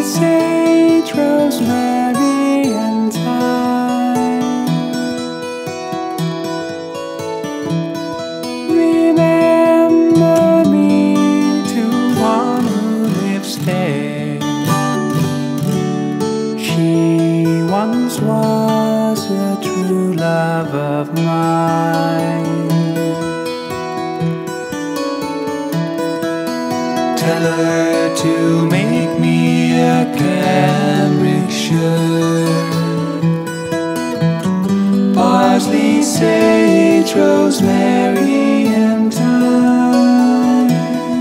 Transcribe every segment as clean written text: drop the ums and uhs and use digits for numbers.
sage, rosemary, and thyme. Remember me to one who lives there. She once was a true love of mine. Tell her to make me a cambric shirt. Parsley, sage, rosemary, and thyme.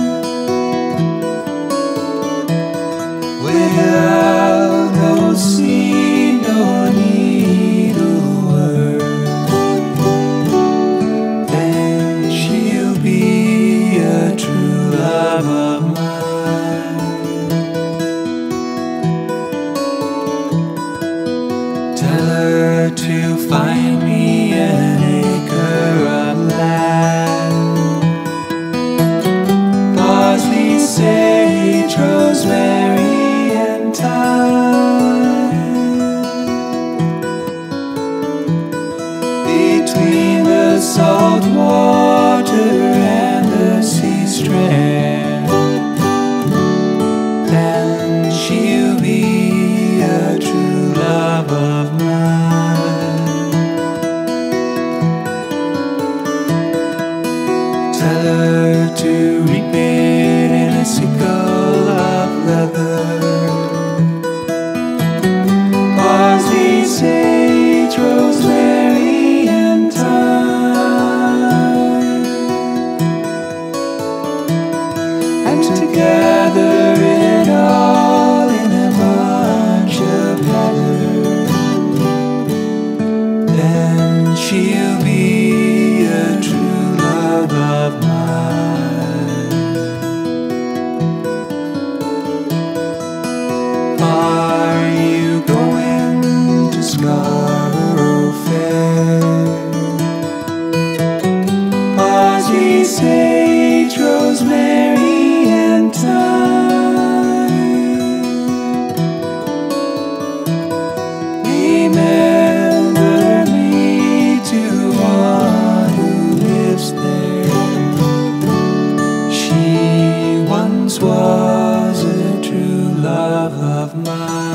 Without no seed nor needlework, then she'll be a true love of mine. Tell her to find me an acre of land. Parsley, sage, rosemary, and thyme. Between the salt water and the sea strand, then she'll be a true love of mine. Tell her to reap it in a sickle of leather. Parsley, sage, rosemary, and thyme. And to gather it all in a bunch of heather, then she'll be a true love of mine. Are you going to Scarborough Fair? Parsley, sage, rosemary, and thyme. Remember me to one who lives there. She once was a true love of mine.